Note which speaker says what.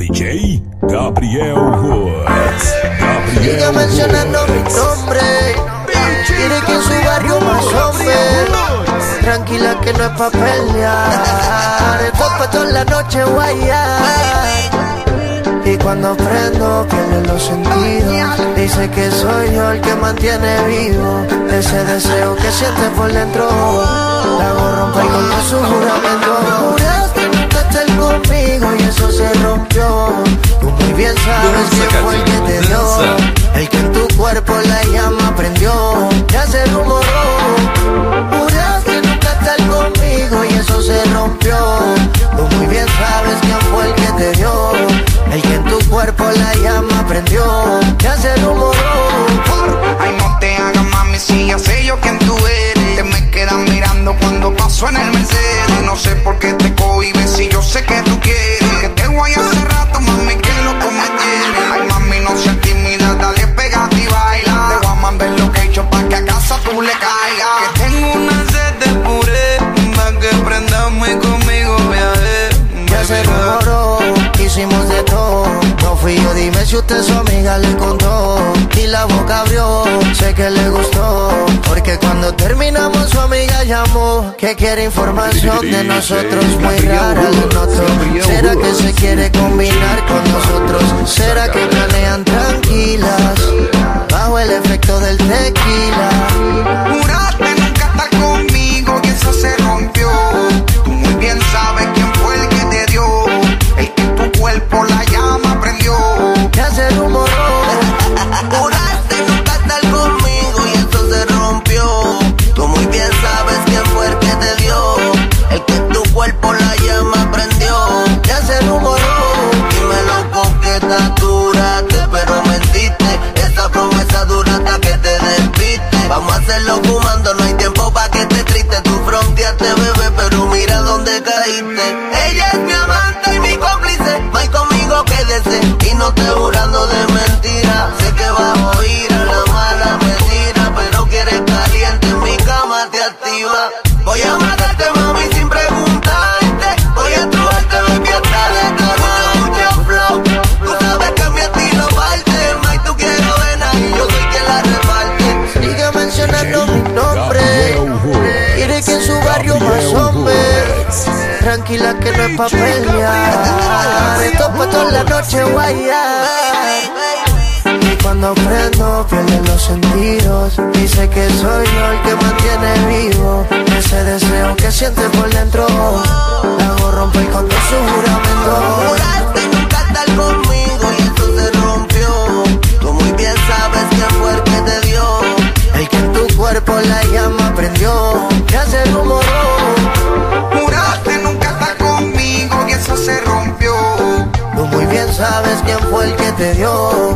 Speaker 1: DJ Gabriel Woods.
Speaker 2: Sigue mencionando mi nombre. Quiere que en su barrio más hombre. Tranquila que no es pa' pelear. Esto pa' toda la noche guayar. Y cuando prendo pierde los sentidos. Dice que soy yo el que mantiene vivo ese deseo que siente por dentro. La hago romper con su juramento. Juraste nunca estar conmigo y eso se rompió. Tú muy bien sabes quién fue el que te dio. El que en tu cuerpo la llama prendió. Ya se rumoró. Juraste nunca estar conmigo y eso se rompió. Tú muy bien sabes quién fue el que te dio. El que en tu cuerpo la llama prendió. Ya se rumoró.
Speaker 3: Ay, no te hagas mami, si ya sé yo quién tú eres. Te me quedas mirando cuando paso en el Mercedes. No sé por qué te cohibes si yo sé que tú quieres. Que te voy hace rato, mami, que loco me tienes. Ay, mami, no seas tímida, dale, pégate y baila. Te voy a mandar lo que he hecho pa' que a casa tú le caigas.
Speaker 4: Que tengo una sed de puré, pa' que prendamos y conmigo viaje.
Speaker 2: Ya se rumoró, hicimos de todo. No fui yo, dime si usted su amiga le contó. Y la boca abrió, sé que le gustó. Porque cuando terminamos su amiga llamó. Que quiere información de nosotros muy rara, la notó. ¿Será que se quiere combinar con nosotros? ¿Será que planean tranquilas bajo el efecto del tequila?
Speaker 3: Juraste nunca estar conmigo y eso se rompió. Tú muy bien sabes quién fue el que te dio. El que en tu cuerpo la llama prendió.
Speaker 2: Ya se rumoró.
Speaker 4: Juraste nunca estar conmigo y eso se rompió. Tú muy bien sabes quién fue el que te dio. El que en tu cuerpo la llama prendió.
Speaker 2: Ya se rumoró.
Speaker 4: Dímelo coqueta, duraste pero mentiste. Esa promesa dura hasta que te despiste. Vamos a hacerlo fumando, no hay tiempo pa' que estés triste. Tú fronteaste, bebé, pero mira dónde caíste. Ella es mi amante y mi cómplice. No hay conmigo quédese y no te jurando de mentira. Sé que vas a oír a la mala mentira, pero quieres caliente en mi cama te activa. Voy a matarte, mami, sin preguntarte. Voy a estrujarte, baby, hasta de mucho flow. Tú sabes que mi estilo parte. Mike, tú quieres vena y yo soy quien la reparte.
Speaker 2: Sigue mencionando mi nombre. Quiere que en su barrio más hombre. Tranquila que no es pa' pelear. Esto pa' toda la noche guayar. Y cuando prendo pierde los sentidos. Dice que soy yo el que mantiene vivo ese deseo que siente por dentro. La hago romper con todo su juramento.
Speaker 4: Juraste nunca estar conmigo y eso se rompió. Tú muy bien sabes quién fue el que te dio.
Speaker 2: El que en tu cuerpo la llama prendió. Ya se rumoró.
Speaker 3: Juraste nunca estar conmigo y eso se rompió.
Speaker 2: Tú muy bien sabes quién fue el que te dio.